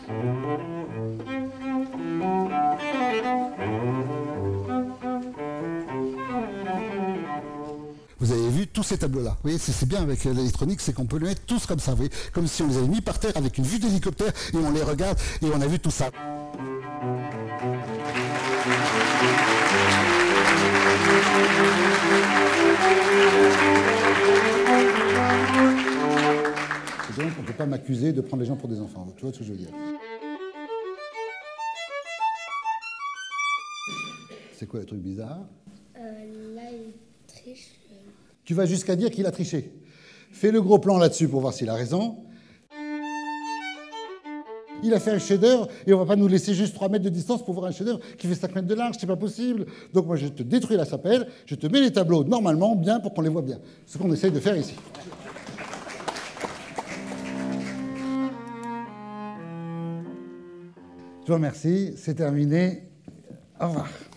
Vous avez vu tous ces tableaux-là. Vous voyez, c'est bien avec l'électronique, c'est qu'on peut les mettre tous comme ça, vous voyez, comme si on les avait mis par terre avec une vue d'hélicoptère et on les regarde et on a vu tout ça. Et donc, on ne peut pas m'accuser de prendre les gens pour des enfants. Tu vois ce que je veux dire? C'est quoi le truc bizarre? Là, il triche. Tu vas jusqu'à dire qu'il a triché. Fais le gros plan là-dessus pour voir s'il a raison. Il a fait un chef-d'œuvre et on ne va pas nous laisser juste 3 mètres de distance pour voir un chef-d'œuvre qui fait 5 mètres de large, c'est pas possible. Donc moi je te détruis la chapelle, je te mets les tableaux normalement bien pour qu'on les voit bien. C'est ce qu'on essaye de faire ici. Je vous remercie, c'est terminé. Au revoir.